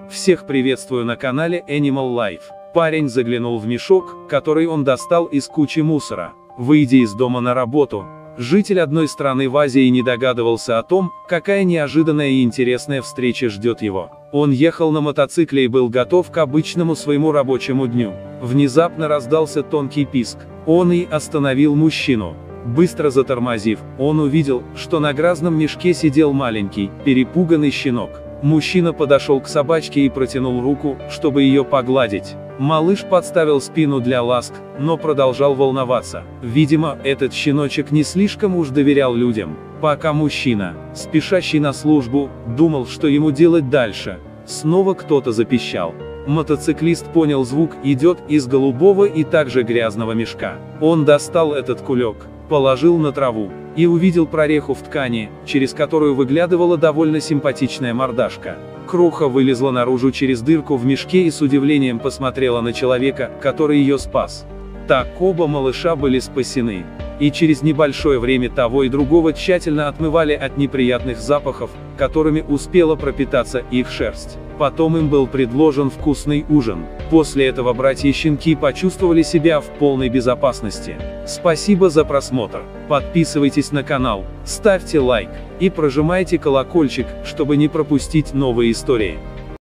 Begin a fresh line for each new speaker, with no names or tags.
Всех приветствую на канале Animal Life. Парень заглянул в мешок, который он достал из кучи мусора. Выйдя из дома на работу, житель одной страны в Азии не догадывался о том, какая неожиданная и интересная встреча ждет его. Он ехал на мотоцикле и был готов к обычному своему рабочему дню. Внезапно раздался тонкий писк. Он и остановил мужчину. Быстро затормозив, он увидел, что на грязном мешке сидел маленький, перепуганный щенок. Мужчина подошел к собачке и протянул руку, чтобы ее погладить. Малыш подставил спину для ласк, но продолжал волноваться. Видимо, этот щеночек не слишком уж доверял людям. Пока мужчина, спешащий на службу, думал, что ему делать дальше, снова кто-то запищал. Мотоциклист понял звук идет из голубого и также грязного мешка. Он достал этот кулек, положил на траву, и увидел прореху в ткани, через которую выглядывала довольно симпатичная мордашка. Кроха вылезла наружу через дырку в мешке и с удивлением посмотрела на человека, который ее спас. Так оба малыша были спасены. И через небольшое время того и другого тщательно отмывали от неприятных запахов, которыми успела пропитаться их шерсть. Потом им был предложен вкусный ужин. После этого братья-щенки почувствовали себя в полной безопасности. Спасибо за просмотр. Подписывайтесь на канал, ставьте лайк и прожимайте колокольчик, чтобы не пропустить новые истории.